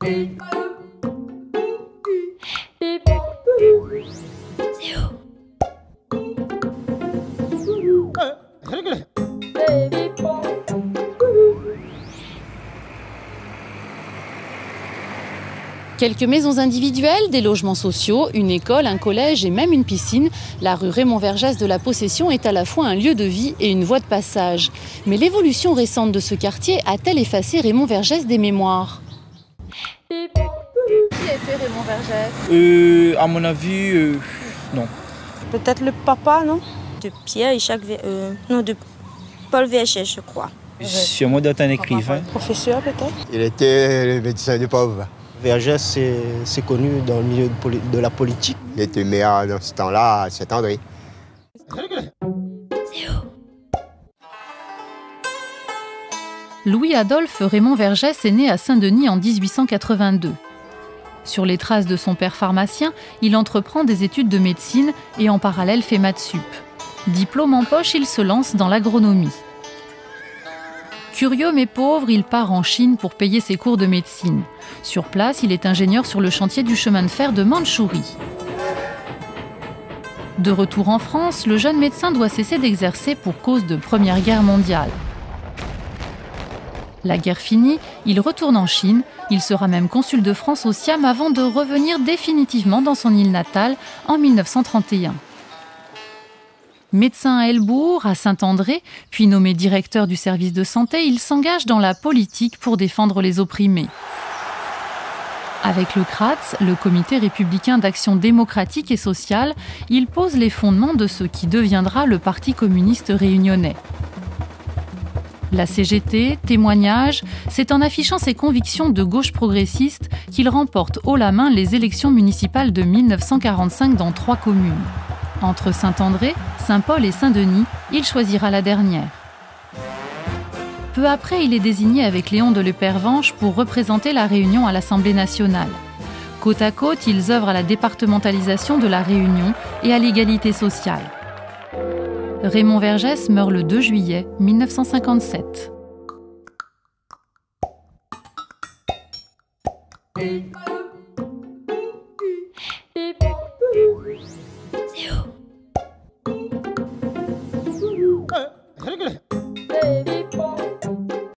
Quelques maisons individuelles, des logements sociaux, une école, un collège et même une piscine. La rue Raymond-Vergès de la Possession est à la fois un lieu de vie et une voie de passage. Mais l'évolution récente de ce quartier a-t-elle effacé Raymond-Vergès des mémoires? Qui était Raymond-Vergès? À mon avis, non. Peut-être le papa, non? De Pierre et non, de Paul Vergès, je crois. Sûrement d'être un écrivain. Professeur, peut-être? Il était le médecin du pauvre. Vergès, c'est connu dans le milieu de la politique. Il était maire dans ce temps-là à Saint-André. Louis-Adolphe Raymond-Vergès est né à Saint-Denis en 1882. Sur les traces de son père pharmacien, il entreprend des études de médecine et en parallèle fait maths sup. Diplôme en poche, il se lance dans l'agronomie. Curieux mais pauvre, il part en Chine pour payer ses cours de médecine. Sur place, il est ingénieur sur le chantier du chemin de fer de Mandchourie. De retour en France, le jeune médecin doit cesser d'exercer pour cause de Première Guerre mondiale. La guerre finie, il retourne en Chine. Il sera même consul de France au Siam avant de revenir définitivement dans son île natale en 1931. Médecin à Helbourg, à Saint-André, puis nommé directeur du service de santé, il s'engage dans la politique pour défendre les opprimés. Avec le CRATS, le Comité républicain d'action démocratique et sociale, il pose les fondements de ce qui deviendra le Parti communiste réunionnais. La CGT, témoignage, c'est en affichant ses convictions de gauche progressiste qu'il remporte haut la main les élections municipales de 1945 dans 3 communes. Entre Saint-André, Saint-Paul et Saint-Denis, il choisira la dernière. Peu après, il est désigné avec Léon de Lepervenche pour représenter la Réunion à l'Assemblée nationale. Côte à côte, ils œuvrent à la départementalisation de la Réunion et à l'égalité sociale. Raymond Vergès meurt le 2 juillet 1957.